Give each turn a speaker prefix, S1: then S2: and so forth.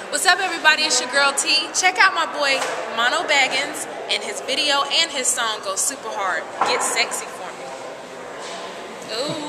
S1: What's up, everybody? It's your girl T. Check out my boy Mono Baggins, and his video and his song go super hard. Get sexy for me. Ooh.